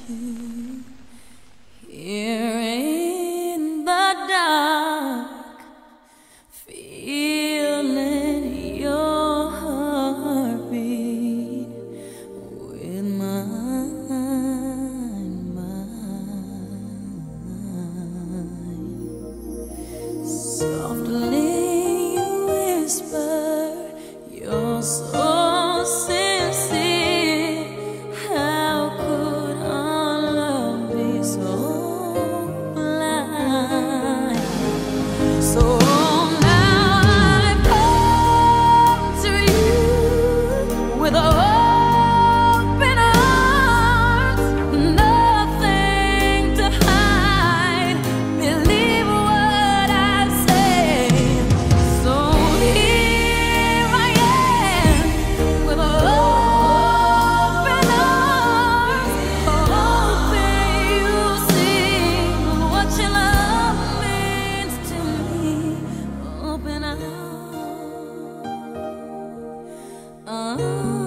Here in the dark, feeling your heartbeat with mine. Softly you whisper, you're so sincere. How could our love be so blind? So now I come to you with open arms, nothing to hide. Believe what I say. So here I am with open arms, hoping you see what your love means to me. Open arms.